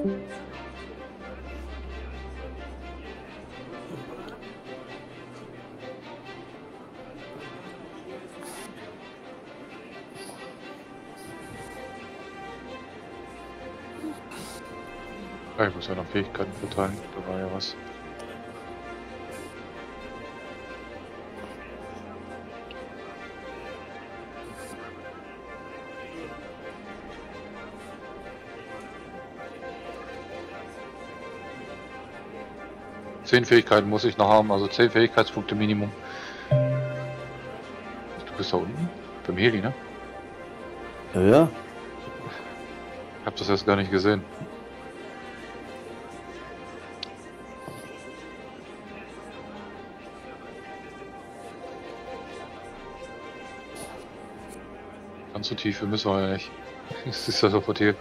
Ja, ich muss ja noch Fähigkeiten verteilen, da war ja was. Zehn Fähigkeiten muss ich noch haben, also 10 Fähigkeitspunkte Minimum. Du bist da unten? Beim Heli, ne? Ja, ja. Ich hab das erst gar nicht gesehen. Ganz so tief müssen wir ja nicht. Es ist ja sofort hier.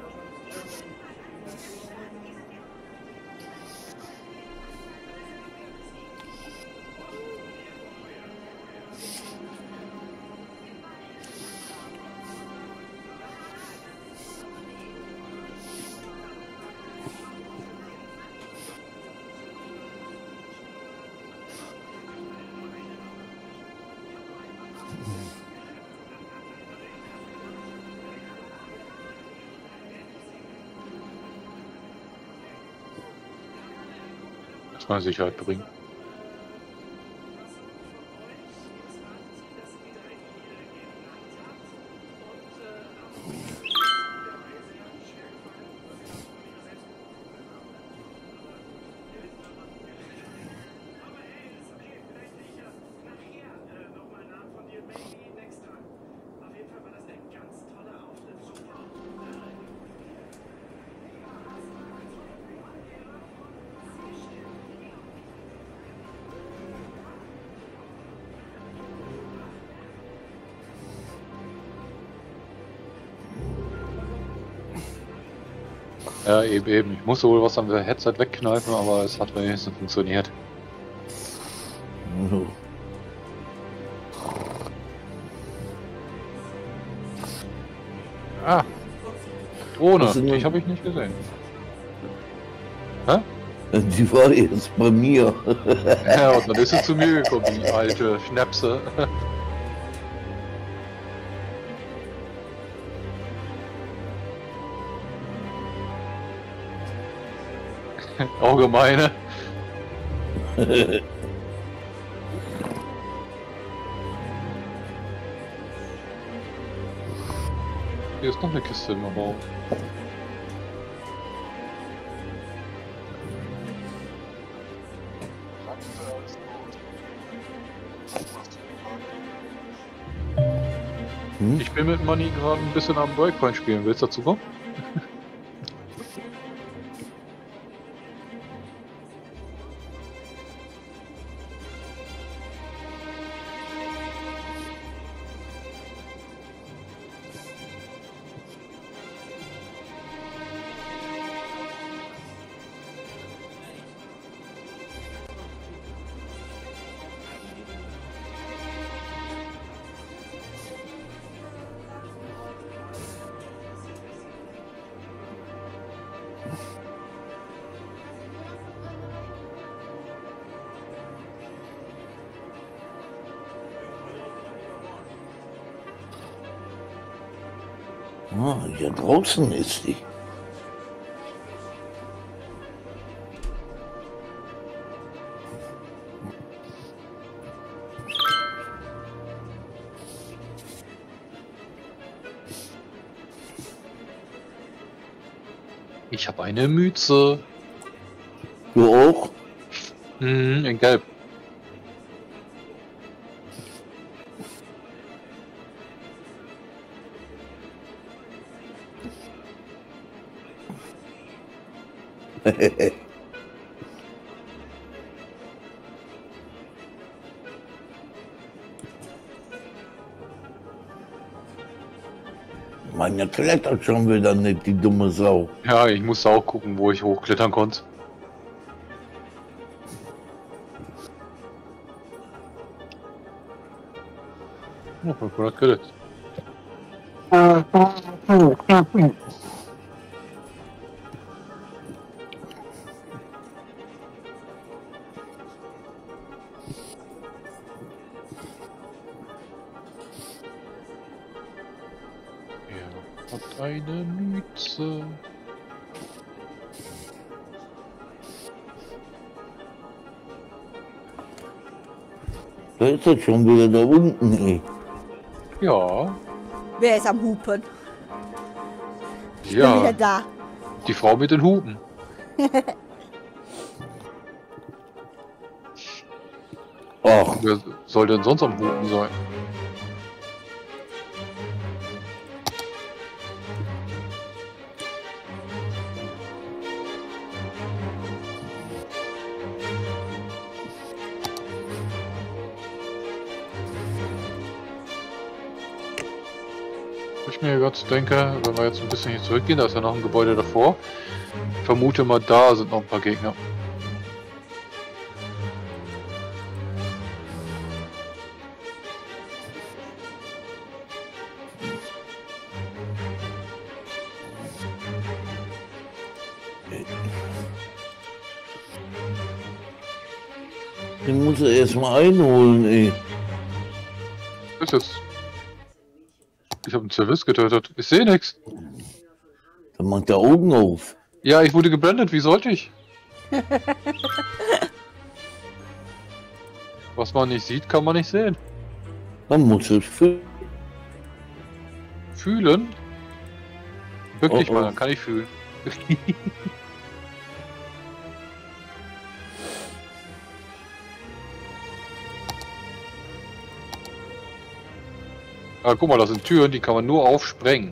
Erstmal Sicherheit bringen. Ja, eben. Ich musste wohl was am Headset wegkneifen, aber es hat wenigstens funktioniert. So. Ah! Drohne, Was ist denn- die habe ich nicht gesehen. Hä? Die war jetzt bei mir. Ja, und dann ist sie zu mir gekommen, die alte Schnäpse. Allgemeine. Hier ist noch eine Kiste im Raum. Hm? Ich bin mit Money gerade ein bisschen am Breakpoint spielen. Willst du dazu kommen? Ah, hier draußen ist die. Ich habe eine Mütze. Du auch? Mhm, in Gelb. Meine klettert schon wieder nicht, die dumme Sau. Ja, ich musste auch gucken, wo ich hochklettern konnte. Oh, 500 Credits. Hat eine Mütze. Da ist er schon wieder da unten, ey. Ja. Wer ist am Hupen? Ich bin wieder Ja. da. Die Frau mit den Hupen. Ach, Wer soll denn sonst am Hupen sein? Ich mir gerade denke, wenn wir jetzt ein bisschen hier zurückgehen, da ist ja noch ein Gebäude davor. Ich vermute mal, da sind noch ein paar Gegner. den muss er erstmal einholen, ey. Was ist jetzt? Ich habe einen Service getötet. Ich sehe nichts. Dann macht er Augen auf. Ja, ich wurde geblendet. Wie sollte ich? Was man nicht sieht, kann man nicht sehen. Dann muss er Fühlen? Wirklich Oh, oh. mal, dann kann ich fühlen. Ah, guck mal, das sind Türen, die kann man nur aufsprengen.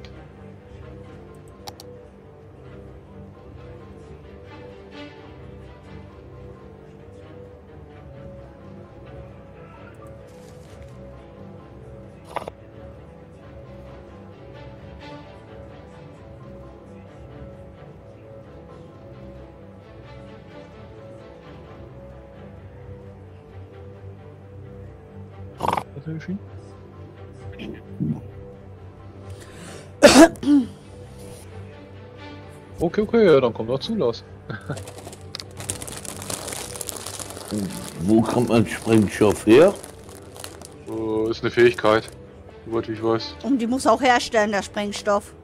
Was ist Okay, ja, dann kommt noch Zulass. Wo kommt mein Sprengstoff her? Ist eine Fähigkeit, soweit ich weiß. Und die muss auch herstellen, der Sprengstoff.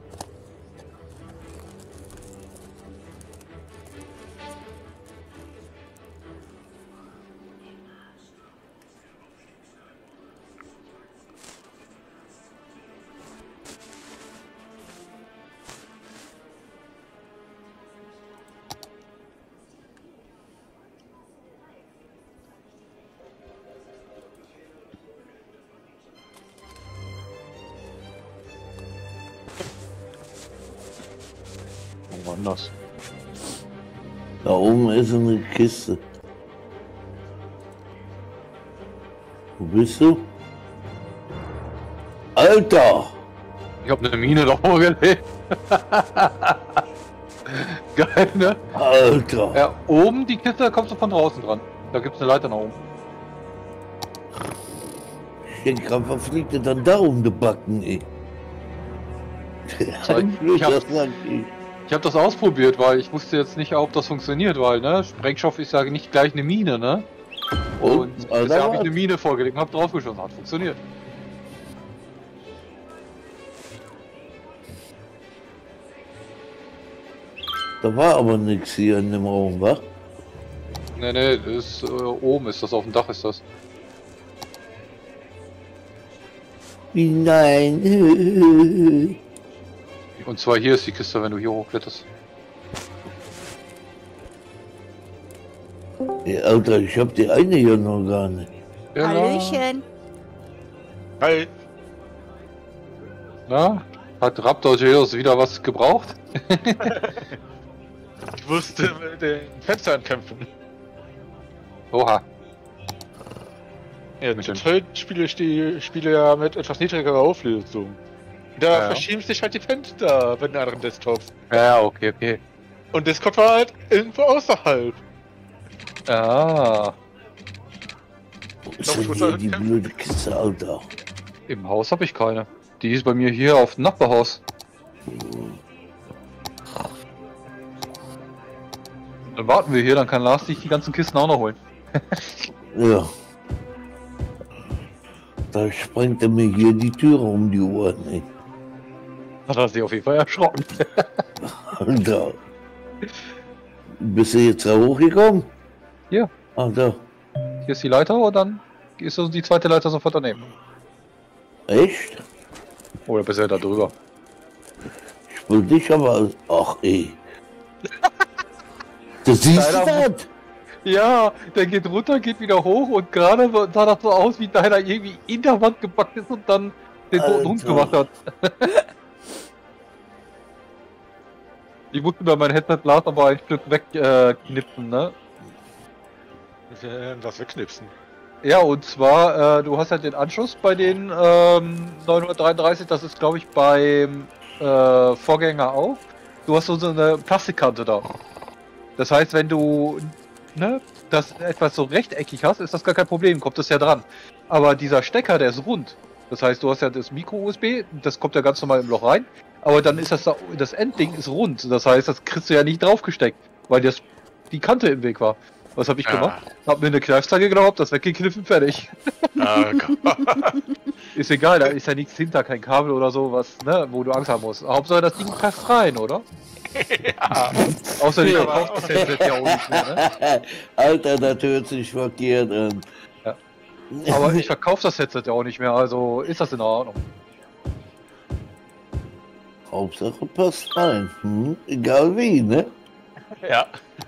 Woanders. Da oben ist eine Kiste. Wo bist du? Alter! Ich habe eine Mine da vorgelegt. Geil, ne? Alter! Ja, oben die Kiste, da kommst du von draußen dran. Da gibt's eine Leiter nach oben. Ich denke gerade, was fliegt denn dann da um die Backen, ey? Ich hab- Ich habe das ausprobiert, weil ich wusste jetzt nicht, ob das funktioniert, weil, ne, Sprengstoff ist ja nicht gleich eine Mine, ne? Und bisher habe ich eine Mine vorgelegt und habe draufgeschossen, hat funktioniert. Da war aber nichts hier in dem Raum, wa? Ne, das ist, oben ist das, auf dem Dach ist das. Wie nein! Und zwar hier ist die Kiste, wenn du hier hochkletterst. Ey, Alter, ich hab die eine hier noch gar nicht. Ja, Hallöchen. Hi. na, hat Raptor Geos wieder was gebraucht? Ich musste mit den Fenstern kämpfen. Oha. Ja, Mit zurzeit spiele ich die Spiele ja mit etwas niedrigerer Auflösung. Da Ja. verschieben sich halt die Fenster bei den anderen Desktops. Ja, okay. Und Desktop war halt irgendwo außerhalb. Ah, Wo ist Doch, denn ich muss hier da die kämpfen. blöde Kiste, Alter? im Haus habe ich keine. Die ist bei mir hier auf dem Nachbarhaus. Dann warten wir hier, dann kann Lars sich die ganzen Kisten auch noch holen. Ja. Da sprengt er mir hier die Türe um die Ohren, ey. Hat er sich auf jeden Fall erschrocken. Alter. Bist du jetzt da hochgekommen? Ja. Alter. Hier ist die Leiter und dann ist so die zweite Leiter sofort daneben. Echt? Oder bist du ja da drüber? Ich will dich aber... Ach ey. Du siehst Leider- das? Ja, der geht runter, geht wieder hoch und gerade sah das so aus, wie deiner irgendwie in der Wand gepackt ist und dann den toten Hund gemacht hat. Ich musste bei meinem Headset Blast aber ein Stück wegknipsen, ne? Was wegknipsen. Ja, und zwar, du hast ja den Anschluss bei den 933, das ist glaube ich beim Vorgänger auch. Du hast so eine Plastikkante da. Das heißt, wenn du das etwas so rechteckig hast, ist das gar kein Problem, kommt das ja dran. Aber dieser Stecker, der ist rund. Das heißt, du hast ja das Micro-USB, das kommt ja ganz normal im Loch rein. Aber dann ist das Endding ist rund. Das heißt, das kriegst du ja nicht draufgesteckt, weil die Kante im Weg war. Was habe ich gemacht? Hab mir eine Kneifzange genommen, hab das weggekniffen, fertig. Ist egal, da ist ja nichts hinter, kein Kabel oder so, wo du Angst haben musst. Hauptsache das Ding passt rein, oder? Ja. Außerdem verkauft das Headset ja auch nicht mehr, ne? Alter, das hört sich verkehrt an. Ja. Aber ich verkaufe das Headset ja auch nicht mehr, also ist das in Ordnung. Hauptsache passt rein. Egal wie, ne? Ja.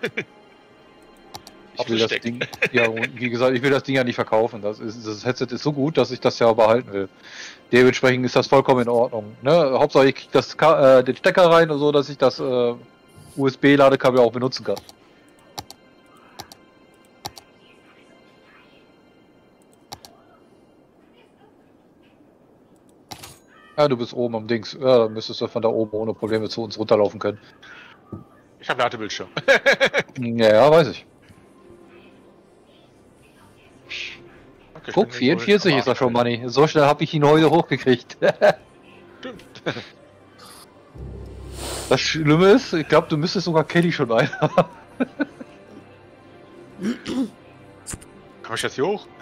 Ich will das Ding, ja, und wie gesagt, ich will das Ding ja nicht verkaufen. Das Headset ist so gut, dass ich das ja behalten will. Dementsprechend ist das vollkommen in Ordnung. Ne? Hauptsache ich kriege den Stecker rein und so, dass ich das USB-Ladekabel auch benutzen kann. Ja, du bist oben am Dings. Ja, dann müsstest du von da oben ohne Probleme zu uns runterlaufen können. Ich habe Ladebildschirm. Ja, weiß ich. Okay, Guck, 44 ist das schon, Manni. So schnell habe ich ihn heute hochgekriegt. Stimmt. Das Schlimme ist, ich glaube, du müsstest sogar Kelly schon einhaben. Komm ich jetzt hier hoch?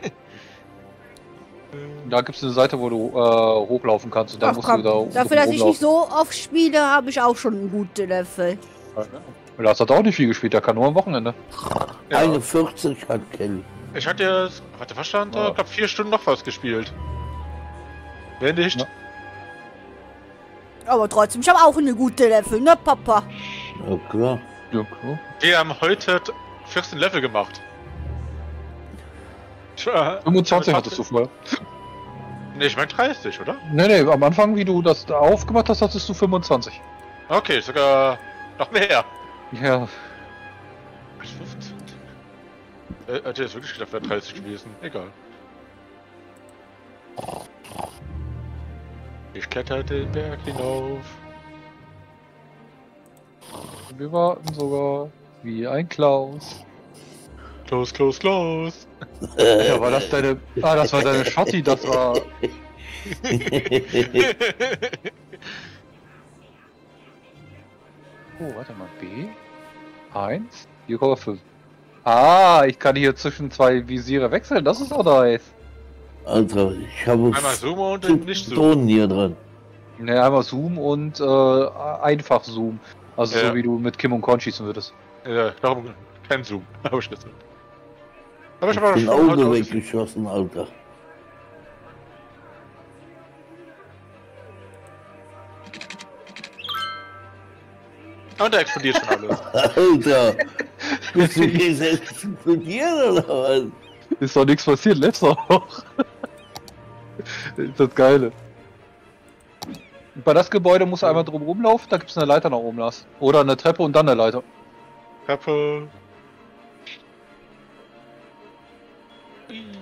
Da gibt es eine Seite, wo du hochlaufen kannst und dann Ach musst komm, du da dafür, dass ich nicht so oft spiele, habe ich auch schon einen guten Level. Lars hat auch nicht viel gespielt, der kann nur am Wochenende. Ja. 41 hat Kelly. Ich hatte jetzt, warte, was stand da? Ich glaube 4 Stunden noch was gespielt. Wenn nicht. Ja. Aber trotzdem, ich habe auch eine gute Level, ne Papa? Ja klar. Ja, klar. Wir haben heute 14 Level gemacht. 25 hattest du vorher. Ne, ich meine 30, oder? Nee, am Anfang, wie du das da aufgemacht hast, hattest du 25. Okay, sogar noch mehr. Ja, 15. Hätte jetzt wirklich gedacht, wäre 30 gewesen. Egal. Ich kletter den Berg hinauf. wir warten sogar wie ein Klaus. Close, close, close. Ja, war das deine... Ah, das war deine Schotti, das war... Oh, warte mal, B? 1, 4,5. Ah, ich kann hier zwischen zwei Visiere wechseln, das ist auch nice. Alter, ich habe Einmal Zoom und dann nicht Zoom. Drohnen hier dran. Ne, einmal Zoom und einfach Zoom. Also Ja. so wie du mit Kim und Korn schießen würdest. Darum kein Zoom. Aber ich nicht. Aber ich Ich habe bin schon Auge heute weggeschossen, Alter. Und da explodiert schon alles. Alter! Bist du jetzt explodieren oder was? Ist doch nichts passiert, letzter noch. Ist das Geile. Bei das Gebäude musst du einmal drum rumlaufen, da gibt es eine Leiter nach oben, Lars. Oder eine Treppe und dann eine Leiter. Treppe.